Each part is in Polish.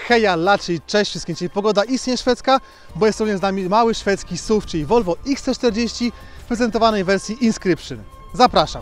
Heja, la, czyli cześć wszystkim, czyli pogoda istnieje szwedzka, bo jest również z nami mały szwedzki SUV, czyli Volvo XC40 w prezentowanej wersji Inscription. Zapraszam!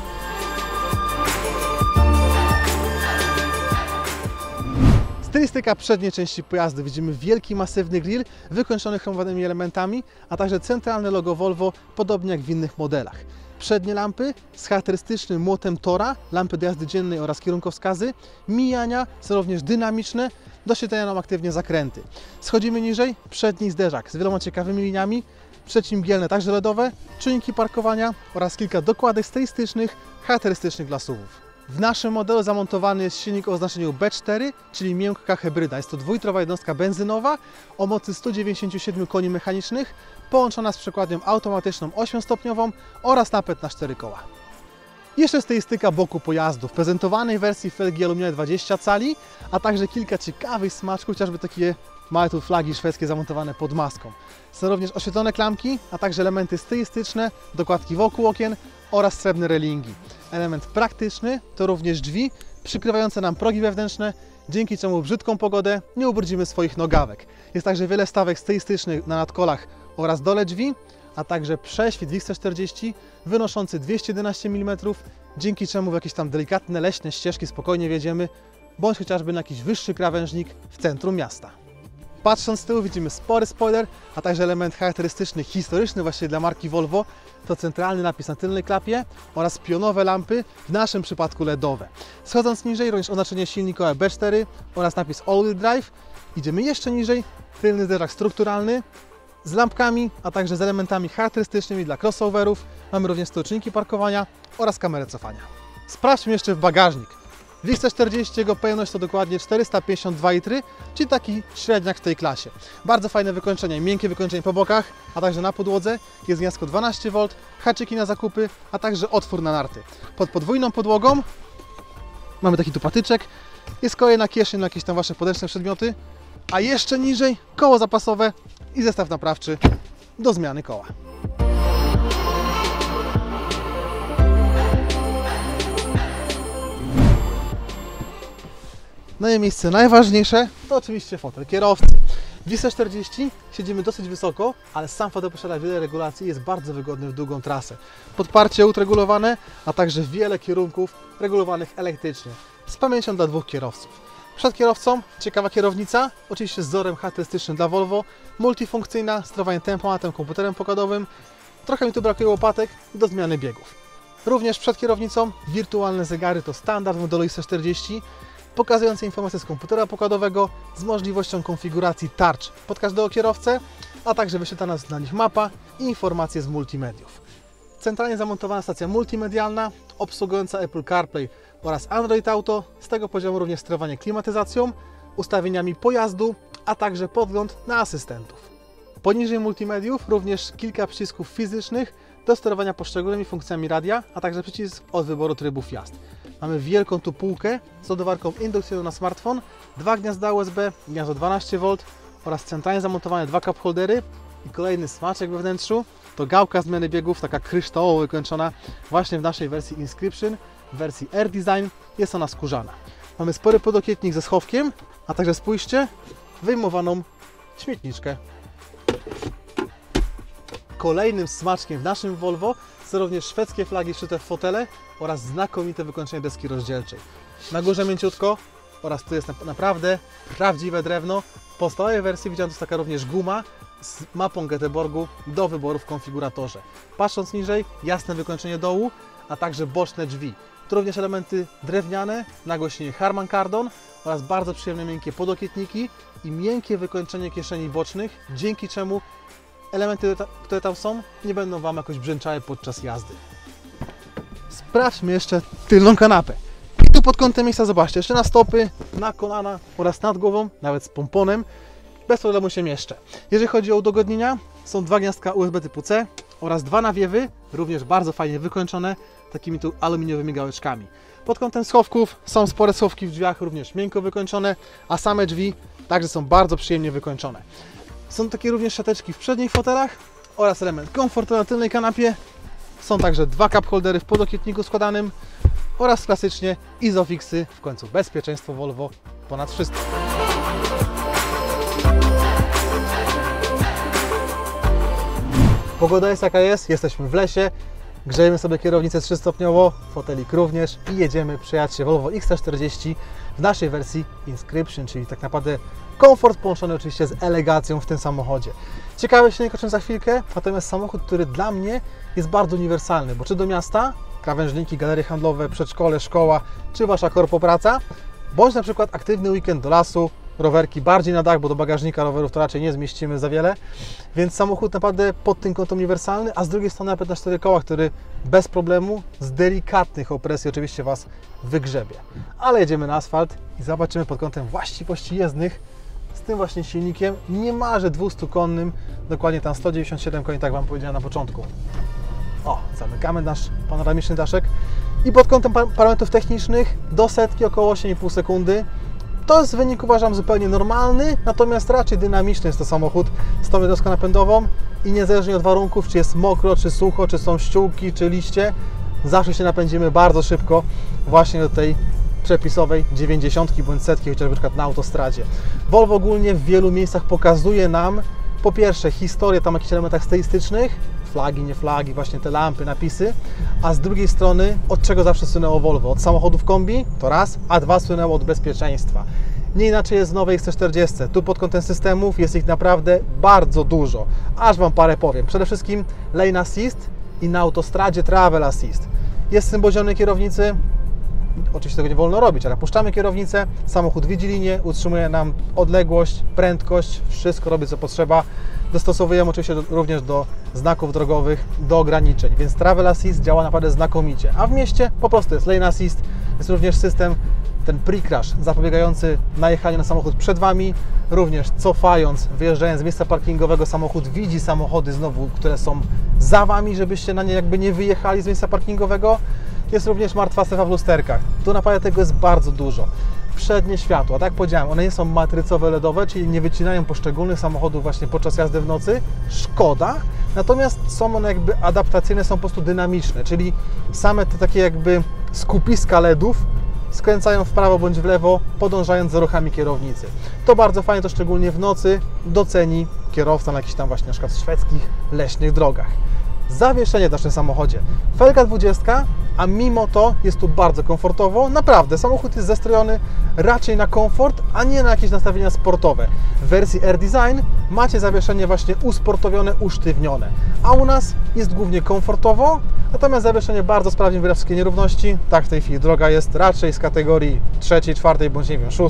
Stylistyka przedniej części pojazdu. Widzimy wielki, masywny grill wykończony chromowanymi elementami, a także centralne logo Volvo, podobnie jak w innych modelach. Przednie lampy z charakterystycznym młotem tora, lampy do jazdy dziennej oraz kierunkowskazy, mijania są również dynamiczne, doświetlają nam aktywnie zakręty. Schodzimy niżej, przedni zderzak z wieloma ciekawymi liniami, przeciwmgielne także LEDowe, czujniki parkowania oraz kilka dokładek stylistycznych, charakterystycznych dla SUV-ów. W naszym modelu zamontowany jest silnik o oznaczeniu B4, czyli miękka hybryda. Jest to dwulitrowa jednostka benzynowa o mocy 197 koni mechanicznych, połączona z przekładnią automatyczną 8-stopniową oraz napęd na 4 koła. Jeszcze stylistyka boku pojazdu. W prezentowanej wersji felgi aluminiowe 20 cali, a także kilka ciekawych smaczków, chociażby takie małe tu flagi szwedzkie zamontowane pod maską. Są również oświetlone klamki, a także elementy stylistyczne, dokładki wokół okien oraz srebrne relingi. Element praktyczny to również drzwi przykrywające nam progi wewnętrzne, dzięki czemu w brzydką pogodę nie ubrudzimy swoich nogawek. Jest także wiele stawek stylistycznych na nadkolach oraz dole drzwi, a także prześwit w XC40 wynoszący 211 mm, dzięki czemu w jakieś tam delikatne leśne ścieżki spokojnie wjedziemy, bądź chociażby na jakiś wyższy krawężnik w centrum miasta. Patrząc z tyłu widzimy spory spoiler, a także element charakterystyczny, historyczny właśnie dla marki Volvo, to centralny napis na tylnej klapie oraz pionowe lampy, w naszym przypadku LEDowe. Schodząc niżej również oznaczenie silnikowe B4 oraz napis All Wheel Drive. Idziemy jeszcze niżej, tylny zderzak strukturalny z lampkami, a także z elementami charakterystycznymi dla crossoverów. Mamy również czujniki parkowania oraz kamerę cofania. Sprawdźmy jeszcze w bagażnik. W XC40 jego pojemność to dokładnie 452 litry, czyli taki średniak w tej klasie. Bardzo fajne wykończenie, miękkie wykończenie po bokach, a także na podłodze. Jest gniazdko 12V, haczyki na zakupy, a także otwór na narty. Pod podwójną podłogą mamy taki tu patyczek, jest kolejna kieszeń na jakieś tam wasze podręczne przedmioty, a jeszcze niżej koło zapasowe i zestaw naprawczy do zmiany koła. No i miejsce najważniejsze to oczywiście fotel kierowcy. W XC40 siedzimy dosyć wysoko, ale sam fotel posiada wiele regulacji i jest bardzo wygodny w długą trasę. Podparcie regulowane, a także wiele kierunków regulowanych elektrycznie, z pamięcią dla dwóch kierowców. Przed kierowcą ciekawa kierownica, oczywiście z wzorem charakterystycznym dla Volvo, multifunkcyjna, sterowanie tempomatem, komputerem pokładowym. Trochę mi tu brakuje łopatek do zmiany biegów. Również przed kierownicą wirtualne zegary to standard w modelu XC40, pokazujące informacje z komputera pokładowego z możliwością konfiguracji tarcz pod każdego kierowcę, a także wyświetlana na nich mapa i informacje z multimediów. Centralnie zamontowana stacja multimedialna obsługująca Apple CarPlay oraz Android Auto, z tego poziomu również sterowanie klimatyzacją, ustawieniami pojazdu, a także podgląd na asystentów. Poniżej multimediów również kilka przycisków fizycznych do sterowania poszczególnymi funkcjami radia, a także przycisk od wyboru trybów jazd. Mamy wielką tu półkę z ładowarką indukcyjną na smartfon, dwa gniazda USB, gniazdo 12V oraz centralnie zamontowane dwa cup holdery i kolejny smaczek we wnętrzu to gałka zmiany biegów, taka kryształowo wykończona właśnie w naszej wersji Inscription, w wersji Air Design jest ona skórzana. Mamy spory podokietnik ze schowkiem, a także spójrzcie, wyjmowaną śmietniczkę. Kolejnym smaczkiem w naszym Volvo są również szwedzkie flagi wszyte w fotele oraz znakomite wykończenie deski rozdzielczej. Na górze mięciutko oraz tu jest naprawdę prawdziwe drewno. W podstawowej wersji widziałem, to jest taka również guma z mapą Göteborgu do wyboru w konfiguratorze. Patrząc niżej, jasne wykończenie dołu, a także boczne drzwi. Tu również elementy drewniane, nagłośnienie Harman Kardon oraz bardzo przyjemne miękkie podokietniki i miękkie wykończenie kieszeni bocznych, dzięki czemu elementy, które tam są, nie będą Wam jakoś brzęczały podczas jazdy. Sprawdźmy jeszcze tylną kanapę. I tu pod kątem miejsca zobaczcie, jeszcze na stopy, na kolana oraz nad głową, nawet z pomponem, bez problemu się mieszczę. Jeżeli chodzi o udogodnienia, są dwa gniazdka USB typu C oraz dwa nawiewy, również bardzo fajnie wykończone, takimi tu aluminiowymi gałeczkami. Pod kątem schowków są spore schowki w drzwiach, również miękko wykończone, a same drzwi także są bardzo przyjemnie wykończone. Są takie również siateczki w przednich fotelach oraz element komfortu na tylnej kanapie. Są także dwa cup holdery w podokietniku składanym oraz klasycznie Isofixy, w końcu bezpieczeństwo Volvo ponad wszystko. Pogoda jest jaka jest, jesteśmy w lesie, grzejemy sobie kierownicę 3-stopniowo, fotelik również i jedziemy przejechać się Volvo XC40 w naszej wersji Inscription, czyli tak naprawdę komfort połączony oczywiście z elegacją w tym samochodzie. Ciekawy silnik, o czym za chwilkę, natomiast samochód, który dla mnie jest bardzo uniwersalny, bo czy do miasta, krawężniki, galerie handlowe, przedszkole, szkoła, czy Wasza korpopraca, bądź na przykład aktywny weekend do lasu, rowerki bardziej na dach, bo do bagażnika rowerów to raczej nie zmieścimy za wiele, więc samochód naprawdę pod tym kątem uniwersalny, a z drugiej strony napęd na 4 koła, który bez problemu, z delikatnych opresji oczywiście Was wygrzebie. Ale jedziemy na asfalt i zobaczymy pod kątem właściwości jezdnych z tym właśnie silnikiem, niemalże 200-konnym, dokładnie tam 197 koni, tak Wam powiedziałem na początku. O, zamykamy nasz panoramiczny daszek i pod kątem parametrów technicznych do setki około 8,5 sekundy. To jest wynik, uważam, zupełnie normalny, natomiast raczej dynamiczny jest to samochód z tą jednostką napędową i niezależnie od warunków, czy jest mokro, czy sucho, czy są ściółki, czy liście, zawsze się napędzimy bardzo szybko właśnie do tej przepisowej 90 bądź setki, chociażby na przykład na autostradzie. Volvo ogólnie w wielu miejscach pokazuje nam po pierwsze historię tam jakichś elementach stylistycznych, flagi, nie flagi, właśnie te lampy, napisy, a z drugiej strony od czego zawsze słynęło Volvo? Od samochodów kombi, to raz, a dwa słynęło od bezpieczeństwa. Nie inaczej jest w nowej XC40. Tu pod kątem systemów jest ich naprawdę bardzo dużo. Aż Wam parę powiem. Przede wszystkim Lane Assist i na autostradzie Travel Assist. Jest symbol zielonej kierownicy. Oczywiście tego nie wolno robić, ale puszczamy kierownicę, samochód widzi linię, utrzymuje nam odległość, prędkość, wszystko robi co potrzeba. Dostosowujemy oczywiście również do znaków drogowych, do ograniczeń, więc Travel Assist działa naprawdę znakomicie. A w mieście po prostu jest Lane Assist, jest również system, ten pre-crash zapobiegający najechaniu na samochód przed Wami, również cofając, wyjeżdżając z miejsca parkingowego, samochód widzi samochody znowu, które są za Wami, żebyście na nie jakby nie wyjechali z miejsca parkingowego. Jest również martwa strefa w lusterkach. Tu naprawdę tego jest bardzo dużo. Przednie światła, tak jak powiedziałem, one nie są matrycowe LEDowe, czyli nie wycinają poszczególnych samochodów właśnie podczas jazdy w nocy. Szkoda, natomiast są one jakby adaptacyjne, są po prostu dynamiczne, czyli same te takie jakby skupiska LEDów skręcają w prawo bądź w lewo, podążając za ruchami kierownicy. To bardzo fajnie, to szczególnie w nocy doceni kierowca na jakichś tam właśnie na przykład szwedzkich leśnych drogach. Zawieszenie w naszym samochodzie. Felga 20, a mimo to jest tu bardzo komfortowo. Naprawdę, samochód jest zestrojony raczej na komfort, a nie na jakieś nastawienia sportowe. W wersji Air Design macie zawieszenie właśnie usportowione, usztywnione, a u nas jest głównie komfortowo, natomiast zawieszenie bardzo sprawnie wyra wszystkie nierówności. Tak w tej chwili droga jest raczej z kategorii 3., 4. bądź nie wiem 6.,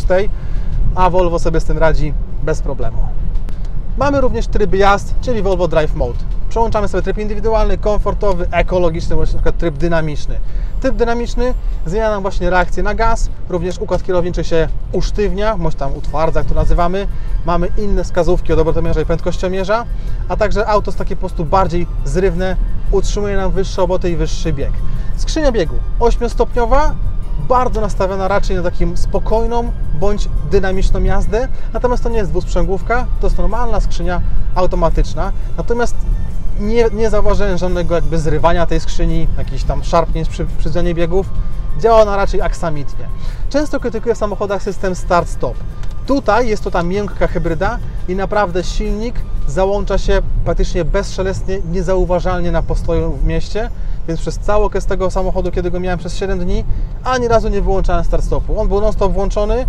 a Volvo sobie z tym radzi bez problemu. Mamy również tryby jazd, czyli Volvo Drive Mode. Przełączamy sobie tryb indywidualny, komfortowy, ekologiczny, bądź na przykład tryb dynamiczny. Tryb dynamiczny zmienia nam właśnie reakcję na gaz, również układ kierowniczy się usztywnia, bądź tam utwardza, jak to nazywamy. Mamy inne wskazówki od obrotomierza i prędkościomierza, a także auto jest takie po prostu bardziej zrywne, utrzymuje nam wyższe obroty i wyższy bieg. Skrzynia biegu 8-stopniowa, bardzo nastawiona raczej na taką spokojną bądź dynamiczną jazdę, natomiast to nie jest dwusprzęgłówka, to jest normalna skrzynia automatyczna, natomiast nie zauważyłem żadnego jakby zrywania tej skrzyni, jakichś tam szarpnięć przy zmianie biegów, działa ona raczej aksamitnie. Często krytykuję w samochodach system start-stop. Tutaj jest to ta miękka hybryda i naprawdę silnik załącza się praktycznie bezszelestnie, niezauważalnie na postoju w mieście, więc przez cały okres tego samochodu, kiedy go miałem przez 7 dni, ani razu nie wyłączałem start-stopu. On był non-stop włączony.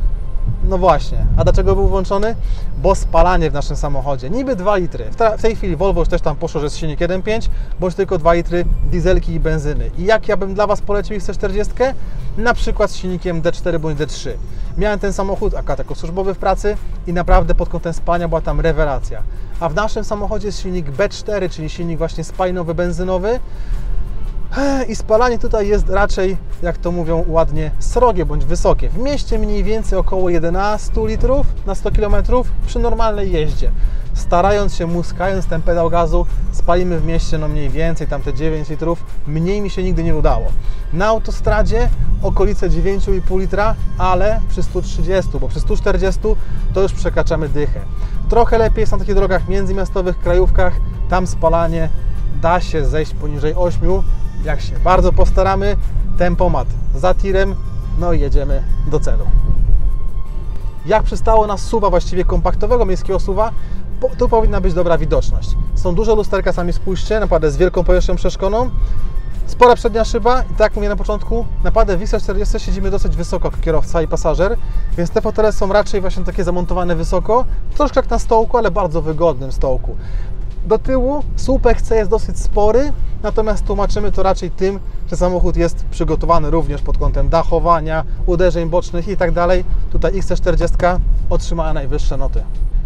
No właśnie, a dlaczego był włączony? Bo spalanie w naszym samochodzie, niby 2 litry, w tej chwili Volvo już też tam poszło, że jest silnik 1.5, bądź tylko 2 litry dieselki i benzyny. I jak ja bym dla Was polecił XC40? Na przykład z silnikiem D4 bądź D3. Miałem ten samochód akurat jako służbowy w pracy i naprawdę pod kątem spalania była tam rewelacja. A w naszym samochodzie jest silnik B4, czyli silnik właśnie spalinowy, benzynowy. I spalanie tutaj jest raczej, jak to mówią ładnie, srogie bądź wysokie. W mieście mniej więcej około 11 litrów na 100 km przy normalnej jeździe. Starając się, muskając ten pedał gazu, spalimy w mieście no mniej więcej tam te 9 litrów. Mniej mi się nigdy nie udało. Na autostradzie okolice 9,5 litra, ale przy 130, bo przy 140 to już przekraczamy dychę. Trochę lepiej jest na takich drogach międzymiastowych, krajówkach. Tam spalanie da się zejść poniżej 8. Jak się bardzo postaramy, tempomat za tirem, no i jedziemy do celu. Jak przystało na SUV-a, właściwie kompaktowego miejskiego SUV-a, tu powinna być dobra widoczność. Są duże lusterka, sami spójrzcie, naprawdę z wielką powierzchnią przeszkoną. Spora przednia szyba i tak jak mówię na początku, naprawdę w X40 siedzimy dosyć wysoko, kierowca i pasażer, więc te fotele są raczej właśnie takie zamontowane wysoko, troszkę jak na stołku, ale bardzo wygodnym stołku. Do tyłu słupek C jest dosyć spory, natomiast tłumaczymy to raczej tym, że samochód jest przygotowany również pod kątem dachowania, uderzeń bocznych i tak dalej. Tutaj XC40 otrzymała najwyższe noty.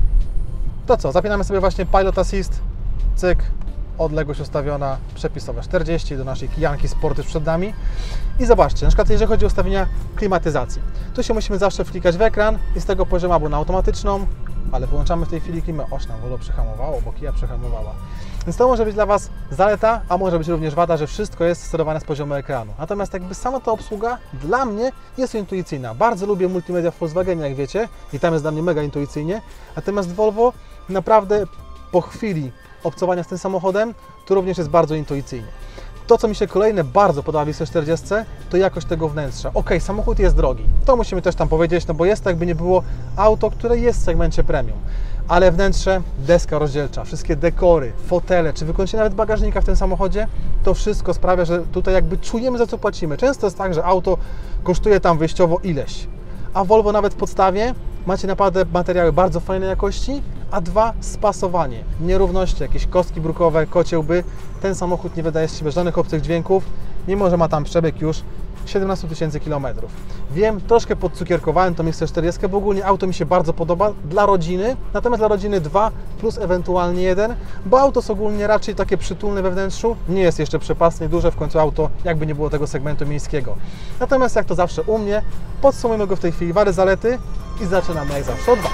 To co, zapinamy sobie właśnie Pilot Assist, cyk, odległość ustawiona, przepisowe 40 do naszej kijanki Sportage przed nami. I zobaczcie, na przykład jeżeli chodzi o ustawienia klimatyzacji, tu się musimy zawsze wklikać w ekran i z tego poziomu albo na automatyczną, ale wyłączamy w tej chwili klimę, nam Volvo przehamowało, bo Kia przehamowała. Więc to może być dla Was zaleta, a może być również wada, że wszystko jest sterowane z poziomu ekranu. Natomiast jakby sama ta obsługa dla mnie jest intuicyjna. Bardzo lubię multimedia w Volkswagenie, jak wiecie, i tam jest dla mnie mega intuicyjnie. Natomiast Volvo naprawdę po chwili obcowania z tym samochodem, to również jest bardzo intuicyjnie. To, co mi się kolejne bardzo podoba w XC40, to jakość tego wnętrza. Ok, samochód jest drogi, to musimy też tam powiedzieć, no bo jest to jakby nie było auto, które jest w segmencie premium. Ale wnętrze, deska rozdzielcza, wszystkie dekory, fotele, czy wykończenie nawet bagażnika w tym samochodzie, to wszystko sprawia, że tutaj jakby czujemy, za co płacimy. Często jest tak, że auto kosztuje tam wyjściowo ileś, a Volvo nawet w podstawie macie naprawdę materiały bardzo fajnej jakości, a dwa, spasowanie, nierówności, jakieś kostki brukowe, kocie łby. Ten samochód nie wydaje z siebie żadnych obcych dźwięków, mimo że ma tam przebieg już 17 000 kilometrów. Wiem, troszkę podcukierkowałem tą XC40, bo ogólnie auto mi się bardzo podoba dla rodziny, natomiast dla rodziny 2 plus ewentualnie 1, bo auto jest ogólnie raczej takie przytulne we wnętrzu, nie jest jeszcze przepasnie duże, w końcu auto jakby nie było tego segmentu miejskiego. Natomiast jak to zawsze u mnie, podsumujmy go w tej chwili wady, zalety i zaczynamy jak zawsze od wad.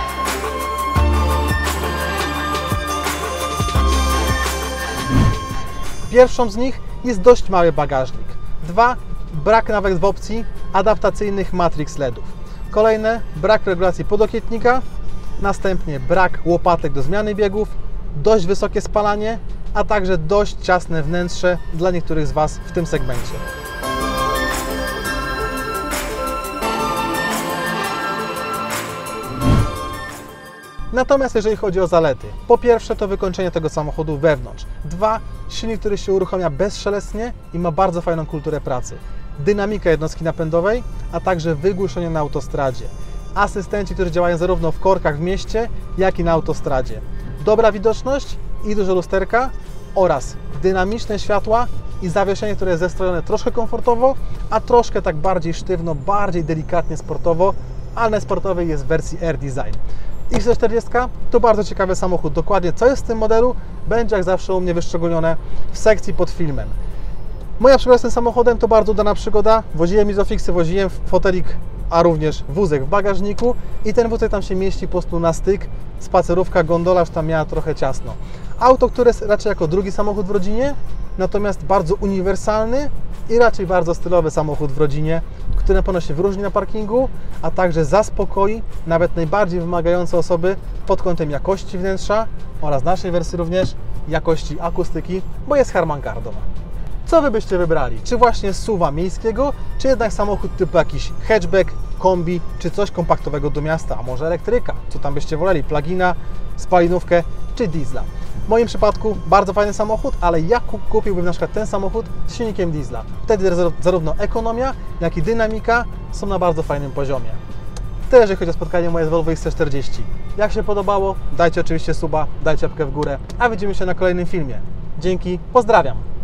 Pierwszą z nich jest dość mały bagażnik. 2. Brak nawet w opcji adaptacyjnych Matrix LEDów. Kolejne, brak regulacji podokietnika. Następnie brak łopatek do zmiany biegów, dość wysokie spalanie, a także dość ciasne wnętrze dla niektórych z Was w tym segmencie. Natomiast jeżeli chodzi o zalety, po pierwsze to wykończenie tego samochodu wewnątrz. 2. Silnik, który się uruchamia bezszelestnie i ma bardzo fajną kulturę pracy. Dynamika jednostki napędowej, a także wygłuszenie na autostradzie. Asystenci, którzy działają zarówno w korkach w mieście, jak i na autostradzie. Dobra widoczność i duże lusterka oraz dynamiczne światła i zawieszenie, które jest zestrojone troszkę komfortowo, a troszkę tak bardziej sztywno, bardziej delikatnie sportowo, ale sportowy jest w wersji Air Design. XC40 to bardzo ciekawy samochód. Dokładnie co jest w tym modelu, będzie jak zawsze u mnie wyszczególnione w sekcji pod filmem. Moja przygoda z tym samochodem to bardzo udana przygoda. Woziłem Isofixy, woziłem fotelik, a również wózek w bagażniku i ten wózek tam się mieści po prostu na styk. Spacerówka, gondola już tam miała trochę ciasno. Auto, które jest raczej jako drugi samochód w rodzinie, natomiast bardzo uniwersalny i raczej bardzo stylowy samochód w rodzinie, który na pewno się wyróżni na parkingu, a także zaspokoi nawet najbardziej wymagające osoby pod kątem jakości wnętrza oraz naszej wersji również jakości akustyki, bo jest Harman Kardon. Co Wy byście wybrali? Czy właśnie SUV-a miejskiego, czy jednak samochód typu jakiś hatchback, kombi, czy coś kompaktowego do miasta, a może elektryka? Co tam byście woleli? Plugina, spalinówkę, czy diesla? W moim przypadku bardzo fajny samochód, ale ja kupiłbym na przykład ten samochód z silnikiem diesla. Wtedy zarówno ekonomia, jak i dynamika są na bardzo fajnym poziomie. Tyle, jeżeli chodzi o spotkanie moje z Volvo XC40. Jak się podobało? Dajcie oczywiście suba, dajcie łapkę w górę, a widzimy się na kolejnym filmie. Dzięki, pozdrawiam!